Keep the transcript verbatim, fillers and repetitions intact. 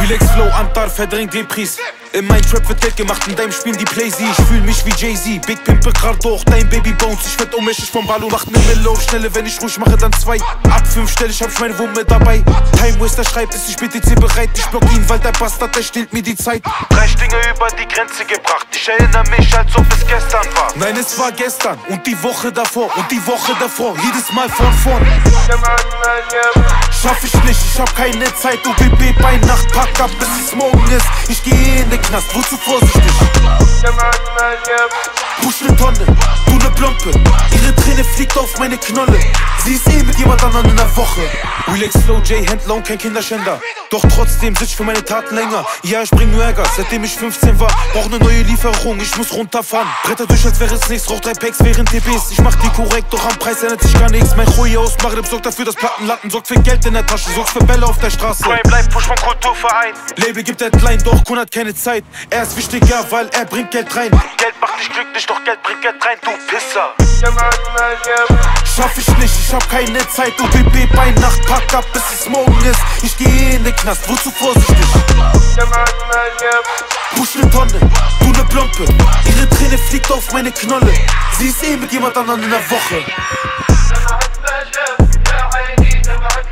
Relax Flow, Antar verdrängt den Preis. In mein Trap wird Geld gemacht, in deinem Spielen die Playsee. Ich fühl mich wie Jay-Z, Big Pimp, Ricardo, auch dein Baby Bones. Ich werd ohnmächtig vom Ballo, macht ne Mellow, schnelle, wenn ich ruhig mache, dann zwei. Ab fünf stell ich, hab ich meine Wumme dabei. Time Waster schreibt, ist ich B T C bereit. Ich block ihn, weil der Bastard, der stiehlt mir die Zeit. Drei Dinge über die Grenze gebracht, ich erinnere mich, als ob es gestern war. Nein, es war gestern und die Woche davor und die Woche davor, jedes Mal von vorn. Schaff ich nicht, ich hab keine Zeit, O B B bei Nacht, pack ab, bis es morgen ist. Ich geh in den Knast, wozu vorsichtig? Push ne Tonne, du ne Plompe. Ihre Träne fliegt auf meine Knolle. Sie ist eh mit jemand anderen in der Woche. Relax Flow, J-Händler und kein Kinderschänder. Doch trotzdem sitz ich für meine Taten länger. Ja, ich bring nur Ärger, seitdem ich fünfzehn war. Brauch ne neue Lieferung, ich muss runterfahren. Bretter durch, als wäre es nichts, rauch drei Packs während T Bs. Ich mach die korrekt, doch am Preis ändert sich gar nichts. Mein Chui aus Maghreb sorgt dafür, dass Platten landen. Sorgt für Geld in der Tasche, sorgt für Bälle auf der Straße. Crime Life, Push vom Kulturverein. Label gibt Deadline, doch Kun hat keine Zeit. Er ist wichtiger, weil er bringt Geld rein. Geld macht dich glücklich, doch Geld bringt Geld rein, du Pisser. Schaff ich nicht, ich hab keine Zeit, O B B bei Nacht, pack ab, bis es morgen ist. Ich geh in den Knast, wozu vorsichtig? Push ne Tonne, du ne Plompe. Ihre Träne fliegt auf meine Knolle. Sie ist eh mit jemand anderen in der Woche.